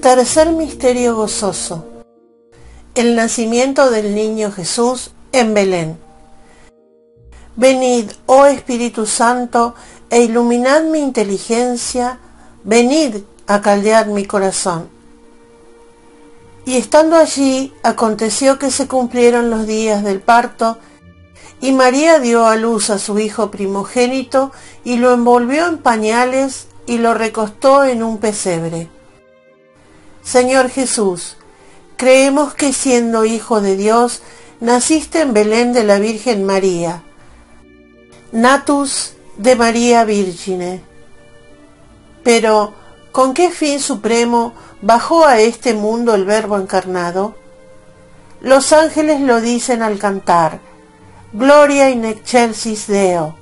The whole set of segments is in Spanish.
Tercer misterio gozoso: el nacimiento del niño Jesús en Belén. Venid, oh Espíritu Santo, e iluminad mi inteligencia, venid a caldear mi corazón. Y estando allí, aconteció que se cumplieron los días del parto, y María dio a luz a su hijo primogénito, y lo envolvió en pañales, y lo recostó en un pesebre. Señor Jesús, creemos que siendo Hijo de Dios, naciste en Belén de la Virgen María, natus de María Virgine. Pero, ¿con qué fin supremo bajó a este mundo el Verbo encarnado? Los ángeles lo dicen al cantar, Gloria in excelsis Deo.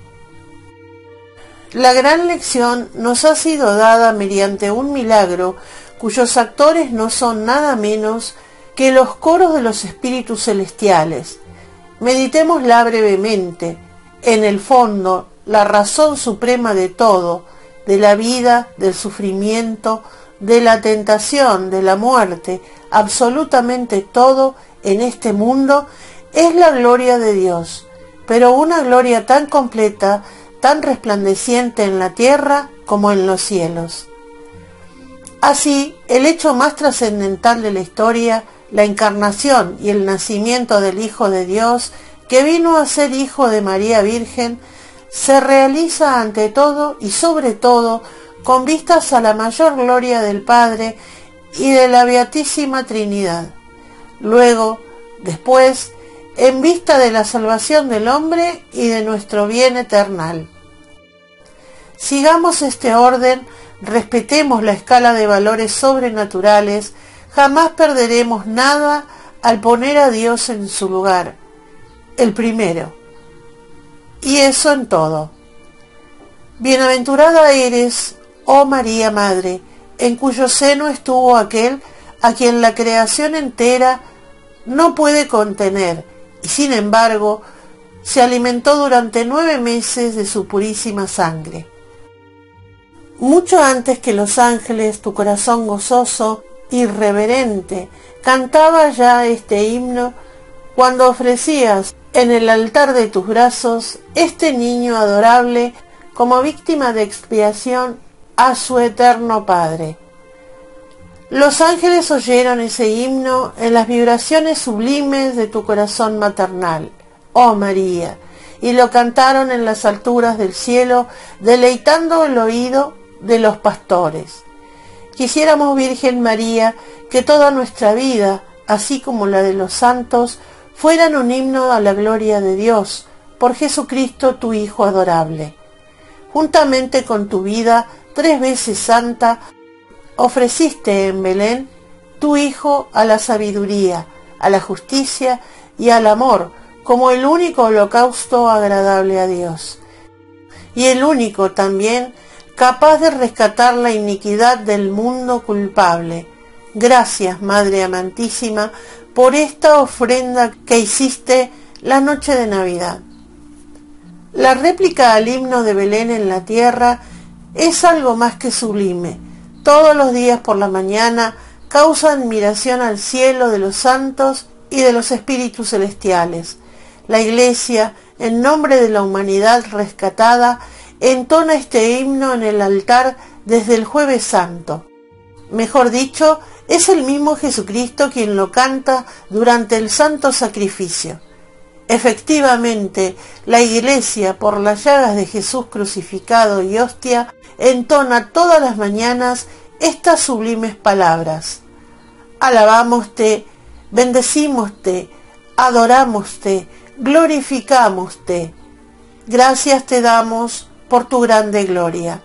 La gran lección nos ha sido dada mediante un milagro cuyos actores no son nada menos que los coros de los espíritus celestiales. Meditémosla brevemente. En el fondo, la razón suprema de todo, de la vida, del sufrimiento, de la tentación, de la muerte, absolutamente todo en este mundo, es la gloria de Dios, pero una gloria tan completa, tan resplandeciente en la tierra como en los cielos. Así, el hecho más trascendental de la historia, la encarnación y el nacimiento del Hijo de Dios, que vino a ser Hijo de María Virgen, se realiza ante todo y sobre todo con vistas a la mayor gloria del Padre y de la Beatísima Trinidad. Luego, después, en vista de la salvación del hombre y de nuestro bien eternal. Sigamos este orden, respetemos la escala de valores sobrenaturales, jamás perderemos nada al poner a Dios en su lugar, el primero. Y eso en todo. Bienaventurada eres, oh María Madre, en cuyo seno estuvo aquel a quien la creación entera no puede contener, y sin embargo se alimentó durante 9 meses de su purísima sangre. Mucho antes que los ángeles, tu corazón gozoso, irreverente, cantaba ya este himno cuando ofrecías en el altar de tus brazos este niño adorable como víctima de expiación a su eterno Padre. Los ángeles oyeron ese himno en las vibraciones sublimes de tu corazón maternal, oh María, y lo cantaron en las alturas del cielo, deleitando el oído de los pastores. Quisiéramos, Virgen María, que toda nuestra vida, así como la de los santos, fueran un himno a la gloria de Dios, por Jesucristo tu Hijo adorable. Juntamente con tu vida 3 veces santa, ofreciste en Belén tu Hijo a la sabiduría, a la justicia y al amor, como el único holocausto agradable a Dios, y el único también capaz de rescatar la iniquidad del mundo culpable. Gracias, Madre amantísima, por esta ofrenda que hiciste la noche de Navidad. La réplica al himno de Belén en la tierra es algo más que sublime. Todos los días por la mañana causa admiración al cielo de los santos y de los espíritus celestiales. La Iglesia, en nombre de la humanidad rescatada, entona este himno en el altar desde el Jueves Santo. Mejor dicho, es el mismo Jesucristo quien lo canta durante el santo sacrificio. Efectivamente, la Iglesia, por las llagas de Jesús crucificado y hostia, entona todas las mañanas estas sublimes palabras. Alabámoste, bendecímoste, adorámoste, glorificámoste. Gracias te damos por tu grande gloria.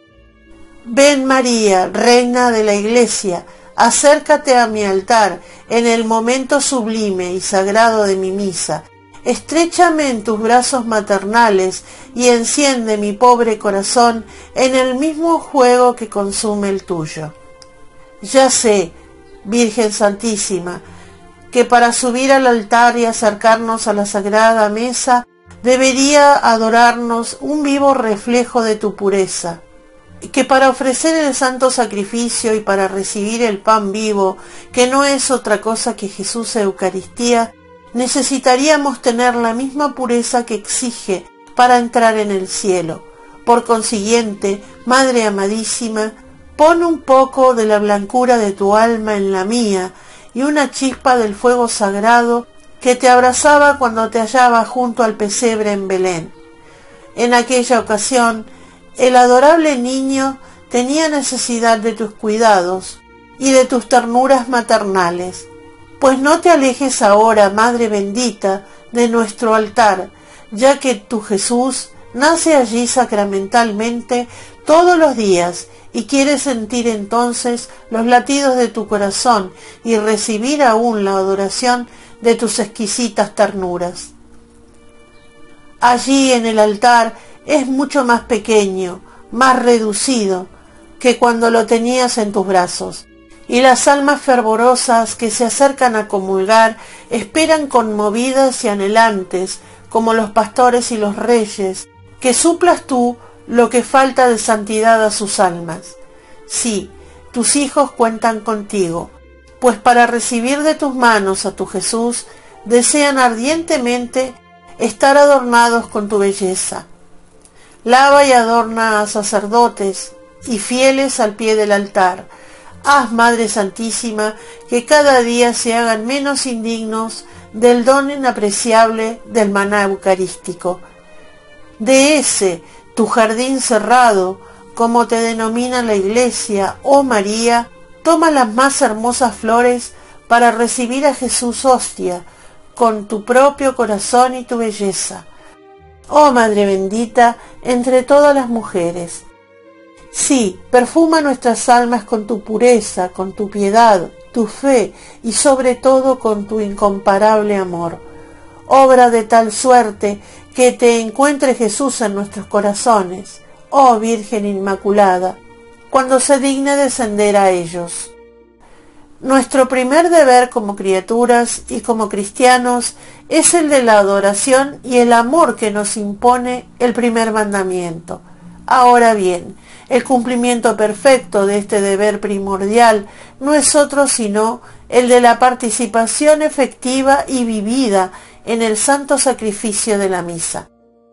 Ven María, Reina de la Iglesia, acércate a mi altar en el momento sublime y sagrado de mi misa. Estréchame en tus brazos maternales y enciende mi pobre corazón en el mismo fuego que consume el tuyo. Ya sé, Virgen Santísima, que para subir al altar y acercarnos a la sagrada mesa debería adorarnos un vivo reflejo de tu pureza. que para ofrecer el santo sacrificio y para recibir el pan vivo, que no es otra cosa que Jesús Eucaristía, necesitaríamos tener la misma pureza que exige para entrar en el cielo. Por consiguiente, Madre amadísima, pon un poco de la blancura de tu alma en la mía y una chispa del fuego sagrado que te abrazaba cuando te hallaba junto al pesebre en Belén. En aquella ocasión, el adorable niño tenía necesidad de tus cuidados y de tus ternuras maternales. Pues no te alejes ahora, Madre bendita, de nuestro altar, ya que tu Jesús nace allí sacramentalmente todos los días y quiere sentir entonces los latidos de tu corazón y recibir aún la adoración de tus exquisitas ternuras. Allí en el altar es mucho más pequeño, más reducido, que cuando lo tenías en tus brazos, y las almas fervorosas que se acercan a comulgar esperan conmovidas y anhelantes, como los pastores y los reyes, que suplas tú lo que falta de santidad a sus almas. Sí, tus hijos cuentan contigo, pues para recibir de tus manos a tu Jesús desean ardientemente estar adornados con tu belleza. Lava y adorna a sacerdotes y fieles al pie del altar. Haz, Madre Santísima, que cada día se hagan menos indignos del don inapreciable del maná eucarístico. De ese, tu jardín cerrado, como te denomina la Iglesia, oh María, toma las más hermosas flores para recibir a Jesús hostia, con tu propio corazón y tu belleza. Oh Madre bendita entre todas las mujeres. Sí, perfuma nuestras almas con tu pureza, con tu piedad, tu fe y sobre todo con tu incomparable amor. Obra de tal suerte que te encuentre Jesús en nuestros corazones, oh Virgen Inmaculada, cuando se digne descender a ellos. Nuestro primer deber como criaturas y como cristianos es el de la adoración y el amor que nos impone el primer mandamiento. Ahora bien, el cumplimiento perfecto de este deber primordial no es otro sino el de la participación efectiva y vivida en el santo sacrificio de la misa.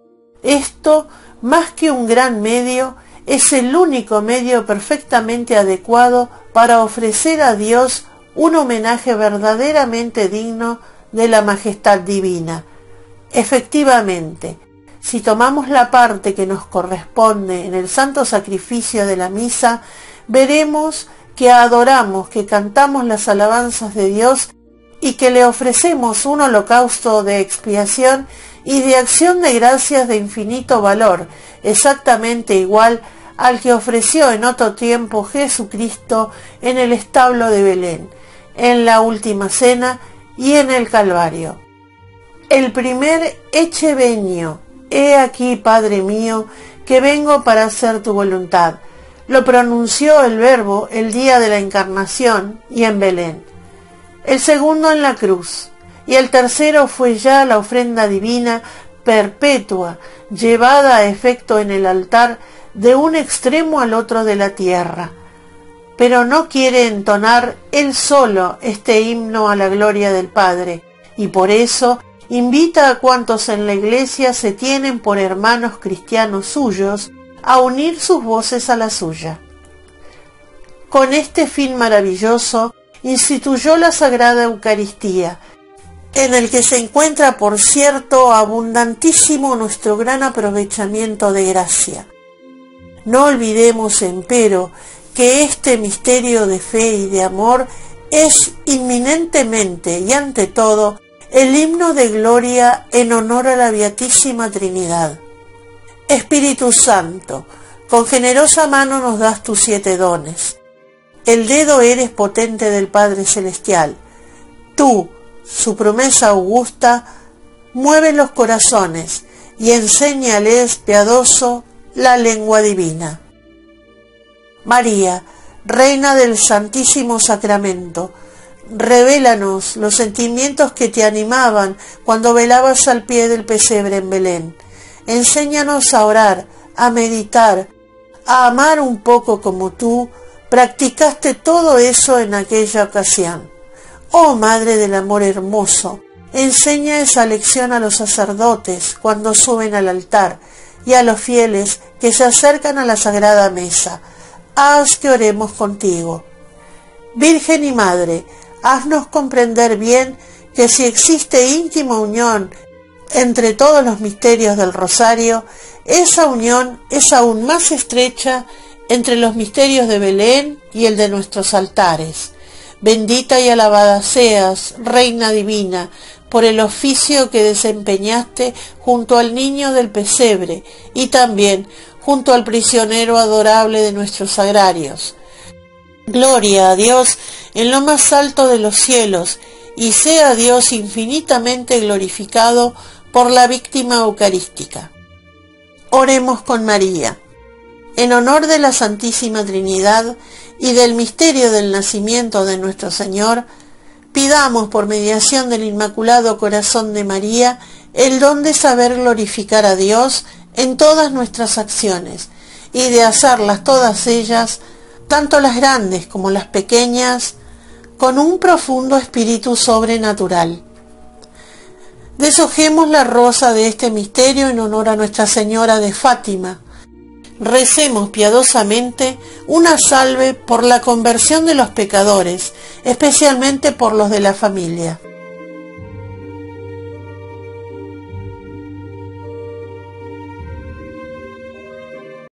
Esto, más que un gran medio, es el único medio perfectamente adecuado para ofrecer a Dios un homenaje verdaderamente digno de la majestad divina. Efectivamente, si tomamos la parte que nos corresponde en el santo sacrificio de la misa, veremos que adoramos, que cantamos las alabanzas de Dios y que le ofrecemos un holocausto de expiación y de acción de gracias de infinito valor, exactamente igual al que ofreció en otro tiempo Jesucristo en el establo de Belén, en la última cena y en el Calvario. El primer Ecce venio, he aquí, Padre mío, que vengo para hacer tu voluntad, lo pronunció el Verbo el día de la Encarnación y en Belén. El segundo en la cruz, y el tercero fue ya la ofrenda divina perpetua, llevada a efecto en el altar de un extremo al otro de la tierra. Pero no quiere entonar él solo este himno a la gloria del Padre, y por eso invita a cuantos en la Iglesia se tienen por hermanos cristianos suyos a unir sus voces a la suya. Con este fin maravilloso instituyó la Sagrada Eucaristía, en el que se encuentra, por cierto, abundantísimo nuestro gran aprovechamiento de gracia. No olvidemos, empero, que este misterio de fe y de amor es inminentemente y ante todo el himno de gloria en honor a la Beatísima Trinidad. Espíritu Santo, con generosa mano nos das tus 7 dones. El dedo eres potente del Padre Celestial. Tú, su promesa augusta, mueve los corazones y enséñales, piadoso, la lengua divina. María, Reina del Santísimo Sacramento, revélanos los sentimientos que te animaban cuando velabas al pie del pesebre en Belén. Enséñanos a orar, a meditar, a amar un poco como tú practicaste todo eso en aquella ocasión. Oh Madre del Amor Hermoso, enseña esa lección a los sacerdotes cuando suben al altar y a los fieles que se acercan a la Sagrada Mesa. Haz que oremos contigo. Virgen y Madre, haznos comprender bien que si existe íntima unión entre todos los misterios del Rosario, esa unión es aún más estrecha entre los misterios de Belén y el de nuestros altares. Bendita y alabada seas, Reina Divina, por el oficio que desempeñaste junto al niño del pesebre y también junto al prisionero adorable de nuestros sagrarios. Gloria a Dios en lo más alto de los cielos, y sea Dios infinitamente glorificado por la víctima eucarística. Oremos con María. En honor de la Santísima Trinidad y del misterio del nacimiento de nuestro Señor, pidamos por mediación del Inmaculado Corazón de María el don de saber glorificar a Dios en todas nuestras acciones y de hacerlas todas ellas, tanto las grandes como las pequeñas, con un profundo espíritu sobrenatural. Deshojemos la rosa de este misterio en honor a Nuestra Señora de Fátima. Recemos piadosamente una salve por la conversión de los pecadores, especialmente por los de la familia.